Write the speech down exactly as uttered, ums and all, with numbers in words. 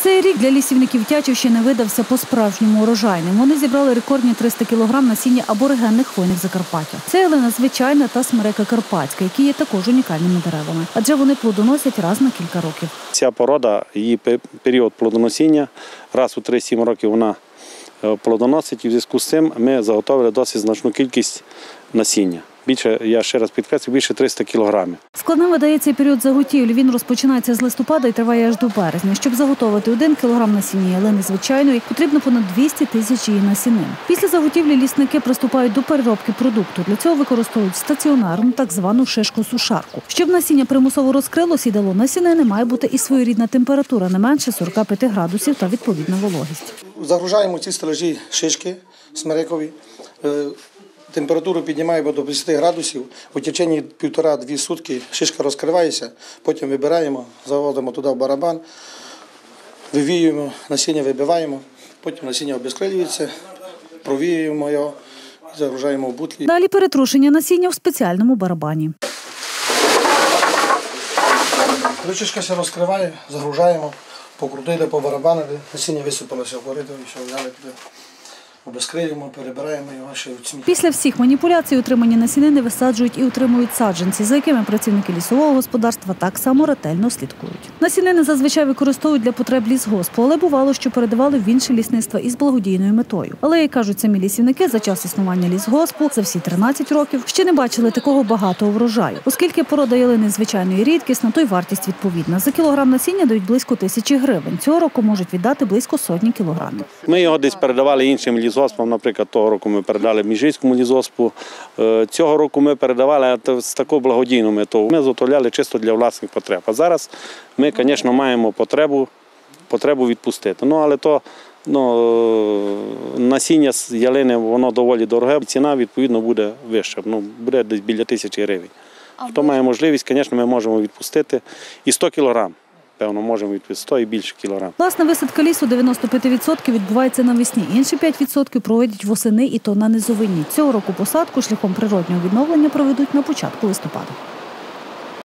Цей рік для лісівників Тячівщини видався по-справжньому урожайним. Вони зібрали рекордні триста кілограм насіння аборигенних хвойних Закарпаття. Це ялина звичайна та смерека карпатська, які є також унікальними деревами, адже вони плодоносять раз на кілька років. Ця порода, її період плодоносіння, раз у три-сім років вона плодоносить, і в зв'язку з цим ми заготовили досить значну кількість насіння. Більше, я ще раз підкреслю, більше триста кілограмів. Складним видається період заготівлі. Він розпочинається з листопада і триває аж до березня. Щоб заготовити один кілограм насіння ялини звичайної, потрібно понад двісті тисяч її насінин. Після заготівлі лісники приступають до переробки продукту. Для цього використовують стаціонарну, так звану шишку-сушарку. Щоб насіння примусово розкрилось і дало насінини, має бути і своєрідна температура, не менше сорока п'яти градусів та відповідна вологість. Загружаємо ці стелажі шишки смерекові. Температуру піднімаємо до десяти градусів, у течение півтора-дві сутки шишка розкривається, потім вибираємо, заводимо туди в барабан, вивіюємо, насіння вибиваємо, потім насіння обезкрилюється, провіюємо його і загружаємо в бутлі. Далі перетрушення насіння в спеціальному барабані. Коли шишка все розкриває, загружаємо, покрутили по барабану, насіння висипалося в коридор і все, взяли туди. Обезкриємо, перебираємо його ще в сміття. Після всіх маніпуляцій утримані насінини висаджують і утримують саджанці, за якими працівники лісового господарства так само ретельно слідкують. Насінини зазвичай використовують для потреб лісгоспу, але бувало, що передавали в інші лісництва із благодійною метою. Але, як кажуть самі лісівники, за час існування лісгоспу, за всі тринадцять років, ще не бачили такого багатого врожаю. Оскільки порода ялини звичайної рідкісна, то й вартість відповідна. За кілограм насіння дають близько тисячі гривень. Цього року можуть віддати близько сотні кілограмів. Ми його десь передавали іншим лісгоспам. Наприклад, того року ми передали Міжгірському лісгоспу. Цього року ми передавали з такою благодійною метою. Ми заготовляли чисто для власних потреб. А зараз ми, звісно, маємо потребу, потребу відпустити. Ну, але то ну, насіння з ялини, воно доволі дороге. Ціна, відповідно, буде вища. Ну, буде десь біля тисячі гривень. Хто має можливість, звісно, ми можемо відпустити і сто кілограм. Певно, можемо відпустити сто і більше кілограм. Власна висадка лісу дев'яносто п'ять відсотків відбувається навесні. Інші п'ять відсотків проводять восени і то на низовині. Цього року посадку шляхом природнього відновлення проведуть на початку листопада.